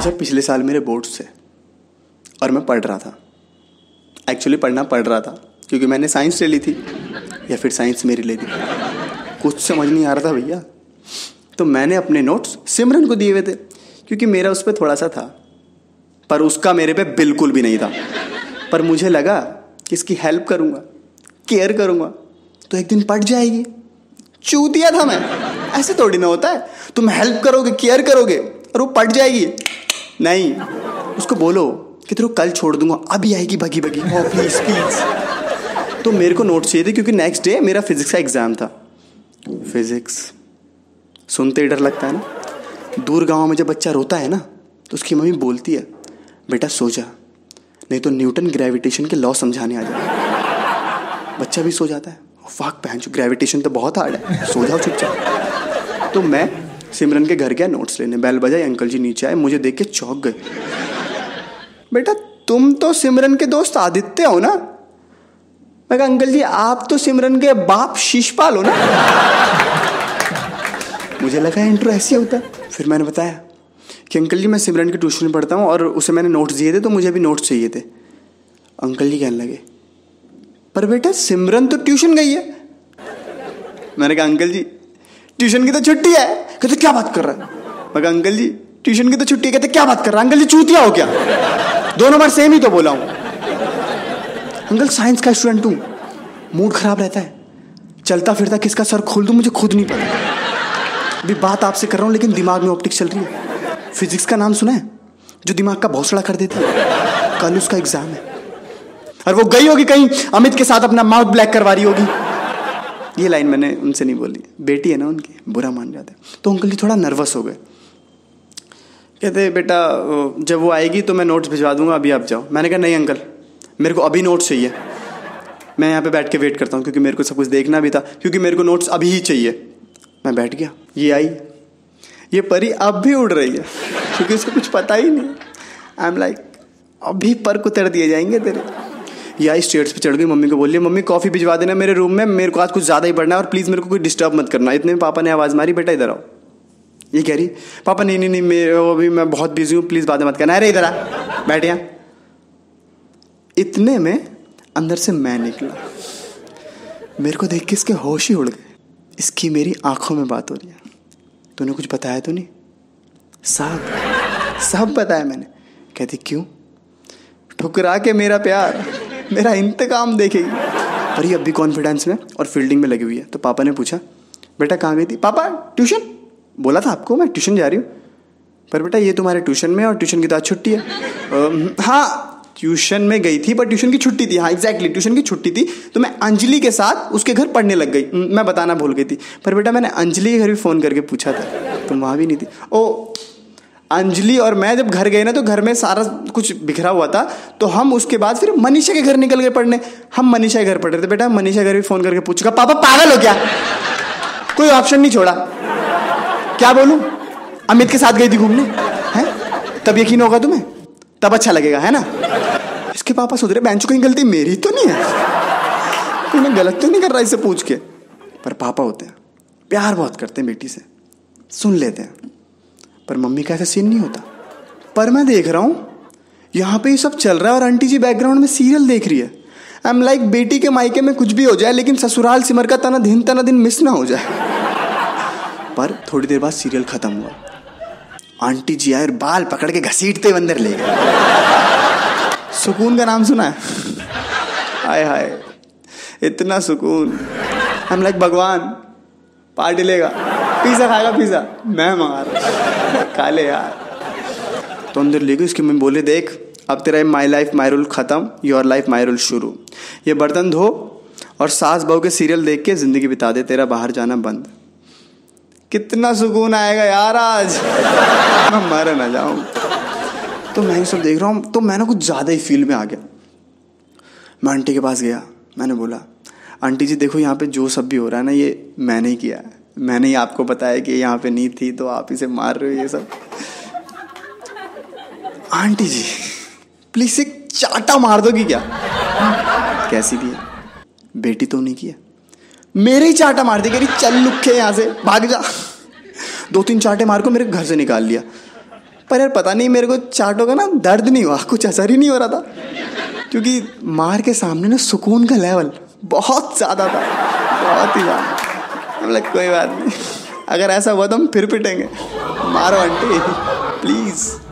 अच्छा, पिछले साल मेरे बोर्ड्स थे और मैं पढ़ रहा था। एक्चुअली पढ़ना पढ़ रहा था क्योंकि मैंने साइंस ले ली थी, या फिर साइंस मेरी ले ली, कुछ समझ नहीं आ रहा था भैया। तो मैंने अपने नोट्स सिमरन को दिए हुए थे क्योंकि मेरा उस पर थोड़ा सा था, पर उसका मेरे पे बिल्कुल भी नहीं था। पर मुझे लगा कि इसकी हेल्प करूँगा, केयर करूँगा तो एक दिन पढ़ जाएगी। चूतिया था मैं, ऐसे थोड़ी ना होता है। तुम हेल्प करोगे, केयर करोगे और वो पढ़ जाएगी। नहीं, उसको बोलो कि तेरे को कल छोड़ दूंगा, अभी आएगी भगी भगी। ओ प्लीज प्लीज। तो मेरे को नोट्स चाहिए थे क्योंकि नेक्स्ट डे मेरा फिजिक्स का एग्जाम था। फिजिक्स सुनते ही डर लगता है ना। दूर गांव में जब बच्चा रोता है ना तो उसकी मम्मी बोलती है, बेटा सो जा, नहीं तो न्यूटन ग्रेविटेशन के लॉ समझाने आ जाए। बच्चा भी सो जाता है। फाक पहन चुका, ग्रेविटेशन तो बहुत हार्ड है, सो जाओ चुपचाप। तो मैं सिमरन के घर गया नोट्स लेने। बेल बजाई, अंकल जी नीचे आए, मुझे देख के चौंक गए। बेटा तुम तो सिमरन के दोस्त आदित्य हो ना? मैं कहा अंकल जी आप तो सिमरन के बाप शिशपाल हो ना। मुझे लगा इंट्रो ऐसे होता है। फिर मैंने बताया कि अंकल जी मैं सिमरन की ट्यूशन में पढ़ता हूँ और उसे मैंने नोट्स दिए थे तो मुझे भी नोट्स चाहिए थे। अंकल जी कहने लगे, पर बेटा सिमरन तो ट्यूशन गई है। मैंने कहा अंकल जी ट्यूशन की तो छुट्टी है। कहते क्या बात कर रहा है? मैं कहा अंकल जी ट्यूशन की तो छुट्टी है। कहते क्या बात कर रहा है? अंकल जी चूतिया हो क्या? 2 नंबर सेम ही तो बोला हूं। अंकल साइंस का स्टूडेंट हूं, मूड खराब रहता है, चलता फिरता किसका सर खोल दूं मुझे खुद नहीं पता। अभी बात आपसे कर रहा हूं लेकिन दिमाग में ऑप्टिक्स चल रही है। फिजिक्स का नाम सुना है, जो दिमाग का भौसड़ा कर देती है। कल उसका एग्जाम है और वो गई होगी कहीं अमित के साथ अपना माउथ ब्लैक करवा रही होगी। ये लाइन मैंने उनसे नहीं बोली, बेटी है ना उनकी, बुरा मान जाते। तो अंकल जी थोड़ा नर्वस हो गए। कहते बेटा जब वो आएगी तो मैं नोट्स भिजवा दूंगा, अभी आप जाओ। मैंने कहा नहीं अंकल, मेरे को अभी नोट्स चाहिए। मैं यहाँ पे बैठ के वेट करता हूँ क्योंकि मेरे को सब कुछ देखना भी था, क्योंकि मेरे को नोट्स अभी ही चाहिए। मैं बैठ गया। ये आई, ये परी अब भी उड़ रही है क्योंकि उसको कुछ पता ही नहीं। आई एम लाइक अभी पर को उतर दिए जाएंगे तेरे। ये आई स्टेयर्स पे चढ़ गई, मम्मी को बोलिए मम्मी कॉफ़ी भिजवा देना मेरे रूम में, मेरे को आज कुछ ज़्यादा ही पढ़ना है और प्लीज़ मेरे को कोई डिस्टर्ब मत करना। इतने में पापा ने आवाज़ मारी, बेटा इधर आओ। ये कह रही पापा नहीं नहीं नहीं अभी मैं बहुत बिजी हूँ, प्लीज़ बातें मत करना। अरे इधर आ, बैठ यहाँ। इतने में अंदर से मैं निकला। मेरे को देख के इसके होश ही उड़ गए। इसकी मेरी आंखों में बात हो रही है। तूने कुछ बताया तो नहीं? सब बताया मैंने। कहती क्यों? ठुकरा के मेरा प्यार, मेरा इंतकाम देखेगी। और ये अब भी कॉन्फिडेंस में और फील्डिंग में लगी हुई है। तो पापा ने पूछा बेटा कहाँ गई थी? पापा ट्यूशन, बोला था आपको मैं ट्यूशन जा रही हूँ। पर बेटा ये तुम्हारे ट्यूशन में और ट्यूशन की तो आज छुट्टी है। हाँ ट्यूशन में गई थी पर ट्यूशन की छुट्टी थी। हाँ एग्जैक्टली ट्यूशन की छुट्टी थी तो मैं अंजलि के साथ उसके घर पढ़ने लग गई। मैं बताना भूल गई थी। पर बेटा मैंने अंजलि के घर भी फ़ोन करके पूछा था, तुम वहाँ भी नहीं थी। ओ अंजलि और मैं जब घर गए ना तो घर में सारा कुछ बिखरा हुआ था। तो हम उसके बाद फिर मनीषा के घर निकल गए पढ़ने। हम मनीषा के घर पढ़ रहे थे। बेटा मनीषा घर भी फ़ोन करके पूछूंगा, पापा पागल हो क्या? कोई ऑप्शन नहीं छोड़ा। क्या बोलूं? अमित के साथ गई थी घूमने, हैं? तब यकीन होगा तुम्हें, तब अच्छा लगेगा, है ना? इसके पापा सोच रहे बेंचो कहीं गलती मेरी तो नहीं है, कोई मैं गलत तो नहीं कर रहा इसे पूछ के। पर पापा होते हैं, प्यार बहुत करते हैं बेटी से, सुन लेते हैं। पर मम्मी का ऐसा सीन नहीं होता। पर मैं देख रहा हूं यहाँ पे ये सब चल रहा है और आंटी जी बैकग्राउंड में सीरियल देख रही है। आई एम लाइक बेटी के मायके में कुछ भी हो जाए लेकिन ससुराल सिमर का तना दिन मिस ना हो जाए। पर थोड़ी देर बाद सीरियल खत्म हुआ। आंटी जी आए और बाल पकड़ के घसीटते हुए अंदर ले गए। सुकून का नाम सुना है? हाय हाय इतना सुकून। हम लाइक भगवान पार्टी लेगा, पिज़्ज़ा खाएगा, पिज़्ज़ा मैं मंगा रहा, खा ले यार। तो अंदर ले गई। उसकी मम्मी बोले देख अब तेरा माई लाइफ माई रूल खत्म, योर लाइफ माई रूल शुरू। ये बर्तन धो और सास बहू के सीरियल देख के जिंदगी बिता दे, तेरा बाहर जाना बंद। कितना सुकून आएगा यार आज, मैं मर ना जाऊं। तो मैं ये सब देख रहा हूँ तो मैं ना कुछ ज़्यादा ही फील में आ गया। मैं आंटी के पास गया, मैंने बोला आंटी जी देखो यहाँ पे जो सब भी हो रहा है ना ये मैंने ही किया है, मैंने ही आपको बताया कि यहाँ पे नहीं थी तो आप इसे मार रहे हो ये सब। आंटी जी प्लीज एक चाटा मार दोगी क्या? कैसी भी है बेटी तो नहीं किया, मेरे ही चाटा मार दी, कह रही चल लुक्के यहाँ से भाग जा। 2-3 चाटे मार को मेरे घर से निकाल लिया। पर यार पता नहीं मेरे को चाटों का ना दर्द नहीं हुआ, कुछ असर ही नहीं हो रहा था, क्योंकि मार के सामने ना सुकून का लेवल बहुत ज़्यादा था, बहुत ही ज़्यादा। हम लोग कोई बात नहीं, अगर ऐसा हुआ तो हम फिर पिटेंगे, मारो आंटी प्लीज़।